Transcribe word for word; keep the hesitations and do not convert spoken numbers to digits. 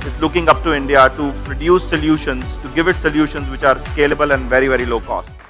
is looking up to India to produce solutions, to give it solutions which are scalable and very, very low cost.